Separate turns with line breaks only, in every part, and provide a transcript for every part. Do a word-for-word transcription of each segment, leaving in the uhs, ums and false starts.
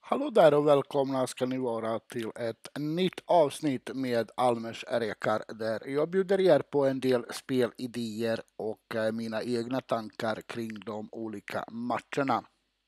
Hallå där och välkomna ska ni vara till ett nytt avsnitt med Almers Rekar där jag bjuder er på en del spelidéer och eh, mina egna tankar kring de olika matcherna.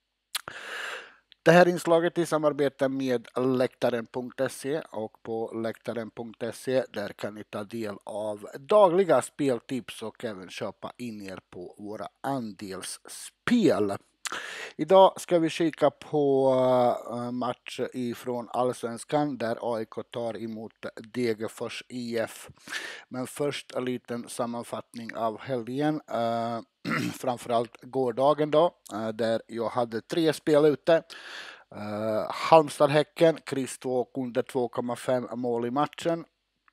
Det här inslaget i samarbete med läktaren punkt se och på läktaren punkt se där kan ni ta del av dagliga speltips och även köpa in er på våra andelsspel. Idag ska vi kika på match ifrån Allsvenskan där A I K tar emot Degerfors I F. Men först en liten sammanfattning av helgen. Uh, framförallt gårdagen då, uh, där jag hade tre spel ute. Uh, Halmstad-Häcken, kryss två under två komma fem mål i matchen.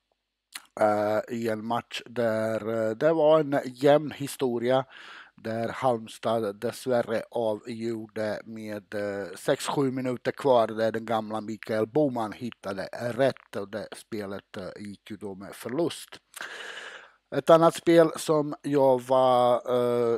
Uh, I en match där uh, det var en jämn historia. Där Halmstad dessvärre avgjorde med sex sju minuter kvar där den gamla Mikael Boman hittade rätt och det spelet gick ju då med förlust. Ett annat spel som jag var uh,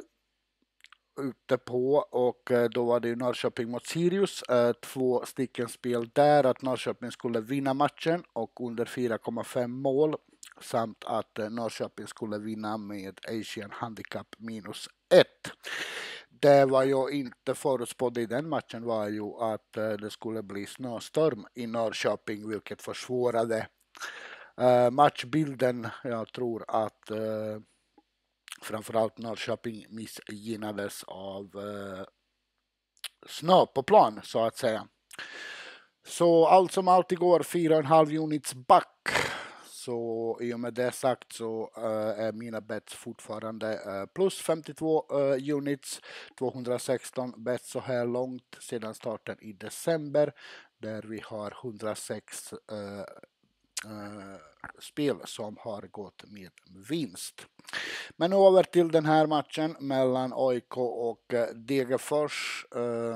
ute på och uh, då var det Norrköping mot Sirius. Uh, två stycken spel där att Norrköping skulle vinna matchen och under fyra komma fem mål samt att uh, Norrköping skulle vinna med Asian Handicap minus ett. Det var jag inte förutspådd i den matchen var ju att uh, det skulle bli snöstorm i Norrköping vilket försvårade uh, matchbilden. Jag tror att uh, framförallt Norrköping missgynnades av uh, snö på plan så att säga. Så allt som allt igår fyra komma fem units back. Så i och med det sagt så uh, är mina bets fortfarande uh, plus femtiotvå uh, units, tvåhundrasexton bets så här långt sedan starten i december där vi har hundrasex uh, uh, spel som har gått med vinst. Men över till den här matchen mellan A I K och uh, Degerfors. Uh,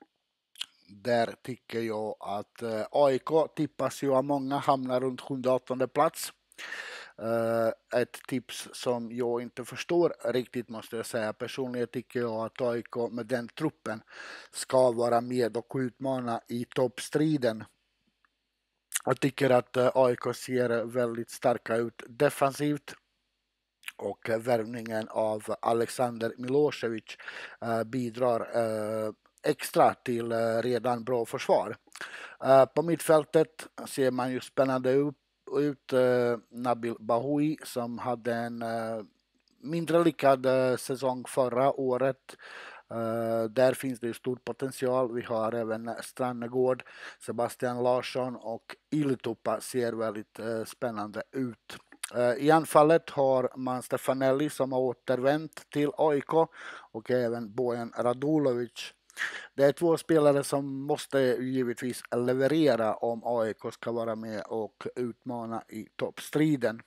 Där tycker jag att uh, A I K tippas ju av många hamnar runt sjunde åttonde plats. Uh, ett tips som jag inte förstår riktigt måste jag säga. Personligen tycker jag att A I K med den truppen ska vara med och utmana i toppstriden. Jag tycker att uh, A I K ser väldigt starka ut defensivt. Och uh, värvningen av Alexander Milosevic uh, bidrar uh, extra till uh, redan bra försvar. Uh, på mittfältet ser man ju spännande upp, ut uh, Nabil Bahoui som hade en uh, mindre lyckad uh, säsong förra året. Uh, där finns det ju stor potential. Vi har även Strannegård, Sebastian Larsson och Ylitupa ser väldigt uh, spännande ut. Uh, I anfallet har man Stefanelli som har återvänt till A I K och även Bojan Radulovic. Det är två spelare som måste givetvis leverera om A I K ska vara med och utmana i toppstriden.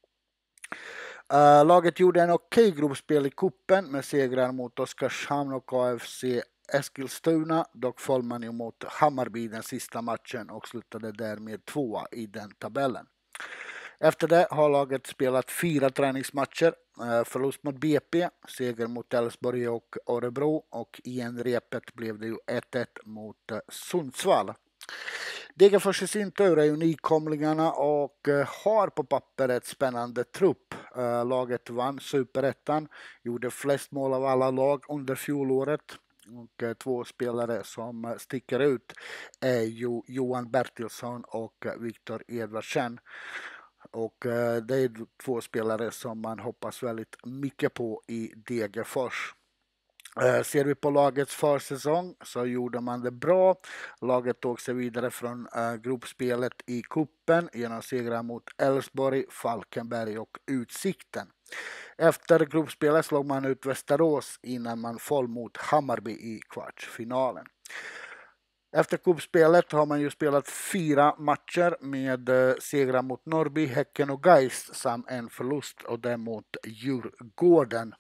Uh, laget gjorde en okej gruppspel i kuppen med segrar mot Oskarshamn och A F C Eskilstuna. Dock föll man ju mot Hammarby den sista matchen och slutade därmed tvåa i den tabellen. Efter det har laget spelat fyra träningsmatcher, förlust mot B P, seger mot Elfsborg och Örebro och i en repet blev det ju ett ett mot Sundsvall. Degerfors i sin tur är ju nykomlingarna och har på papper ett spännande trupp. Laget vann superettan, gjorde flest mål av alla lag under fjolåret. Och två spelare som sticker ut är ju Johan Bertilsson och Viktor Edvardsen. Och eh, det är två spelare som man hoppas väldigt mycket på i Degerfors. Eh, ser vi på lagets försäsong så gjorde man det bra. Laget tog sig vidare från eh, gruppspelet i kuppen genom segrar mot Elfsborg, Falkenberg och Utsikten. Efter gruppspelet slog man ut Västerås innan man föll mot Hammarby i kvartsfinalen. Efter kuppspelet har man ju spelat fyra matcher med eh, segrar mot Norrby, Häcken och Geist samt en förlust och det mot Djurgården.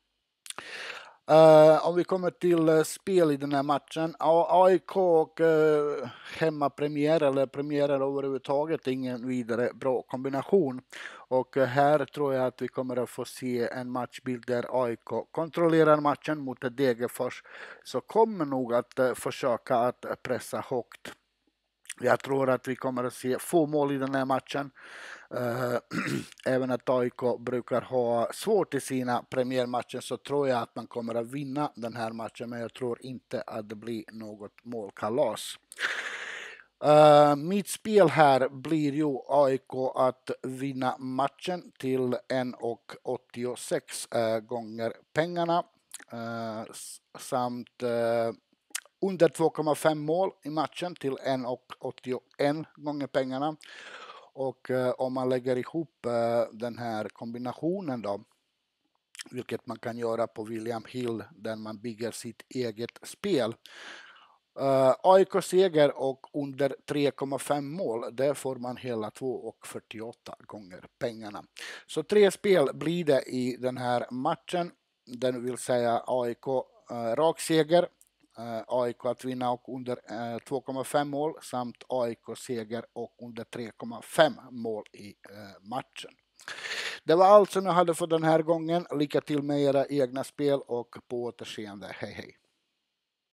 Uh, om vi kommer till uh, spel i den här matchen. A I K och uh, hemmapremiär eller premiärer överhuvudtaget är ingen vidare bra kombination. Och här tror jag att vi kommer att få se en matchbild där A I K kontrollerar matchen mot Degerfors, så kommer nog att försöka att pressa högt. Jag tror att vi kommer att se få mål i den här matchen. Uh, även att A I K brukar ha svårt i sina premiärmatcher, så tror jag att man kommer att vinna den här matchen, men jag tror inte att det blir något målkalas. Uh, mitt spel här blir ju A I K att vinna matchen till en komma åttiosex uh, gånger pengarna uh, samt uh, under två komma fem mål i matchen till en komma åttioen gånger pengarna. Och uh, om man lägger ihop uh, den här kombinationen då, vilket man kan göra på William Hill där man bygger sitt eget spel. Uh, A I K-seger och under tre komma fem mål, där får man hela två komma fyrtioåtta gånger pengarna. Så tre spel blir det i den här matchen. Den vill säga A I K uh, rakseger, uh, A I K att vinna och under uh, två komma fem mål samt A I K-seger och under tre komma fem mål i uh, matchen. Det var allt som jag hade för den här gången. Lycka till med era egna spel och på återseende. Hej hej!